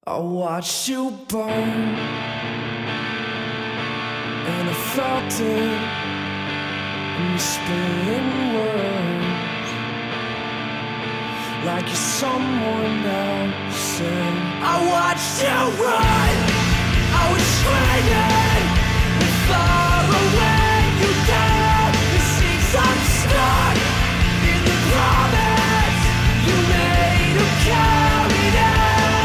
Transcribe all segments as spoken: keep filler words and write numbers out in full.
I watched you burn, and I felt it in your spitting words, like you're someone else. I watched you run, I was screaming, and far away you go. It seems I'm stuck in the promise you made of carried out.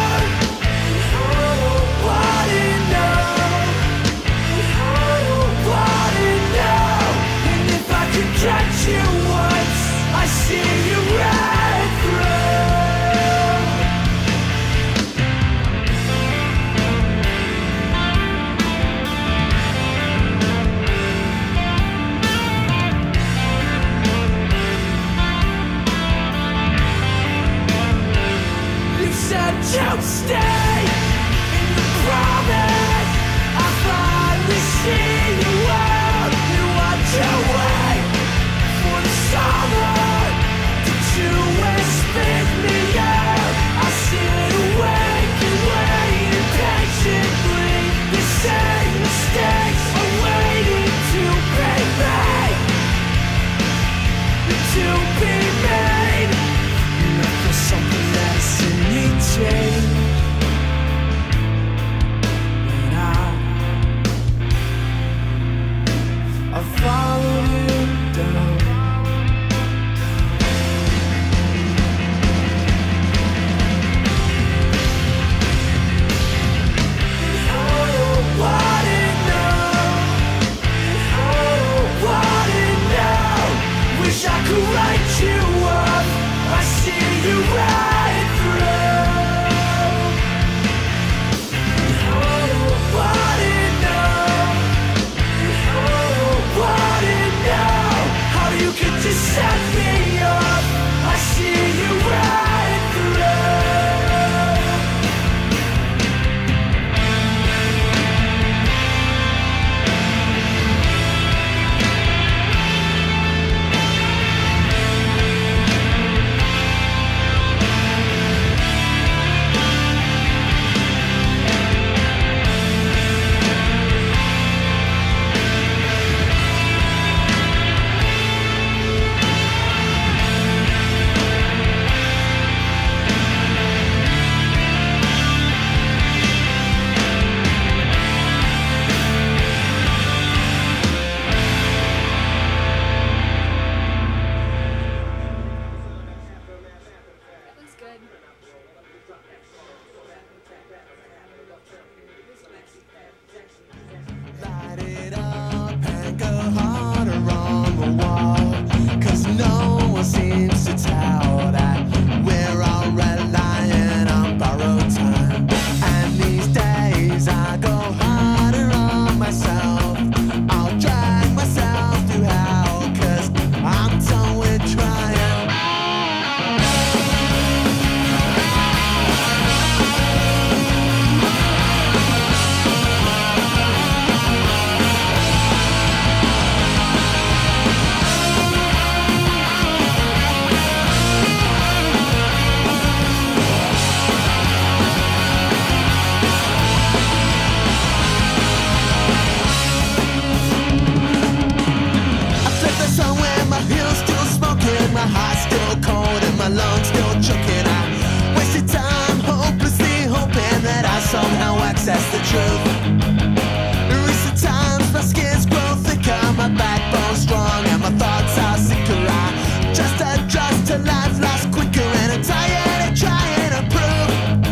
Catch you once, I see you right through. You said you'd stay in the promise. I finally see you out. You watch your way. Did you spit me out? I sit awake and wait impatiently. The same mistakes are waiting to be made, to be made. And I feel something that's in me change when I I follow you down. I could write you up, I see you right through. What it now? What it now? How you could just set me up, I see you right through. That's the truth. Recent times, my skin's grown thicker, my backbone's strong, and my thoughts are sicker. I just adjust to life lasts quicker, and I'm tired of trying to prove.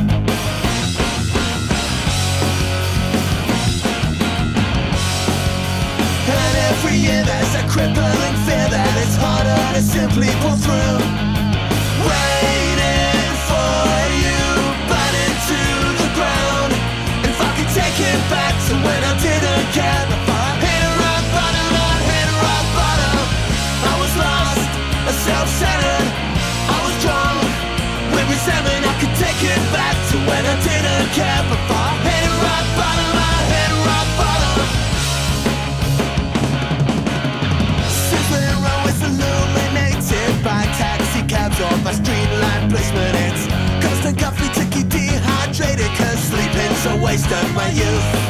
And every year there's a crippling fear that it's harder to simply pull through. Waiting for you, burning to the ground. Take it back to when I didn't care. Before I hit a rock bottom, I hit a rock bottom. I was lost, self-centered. I was drunk with resentment. I could take it back to when I didn't care. Before I hit a rock bottom, I hit a rock bottom. Simply Row is illuminated by taxi cabs or by street light placement. It's constant coffee to keep dehydrated, cause waste of my youth.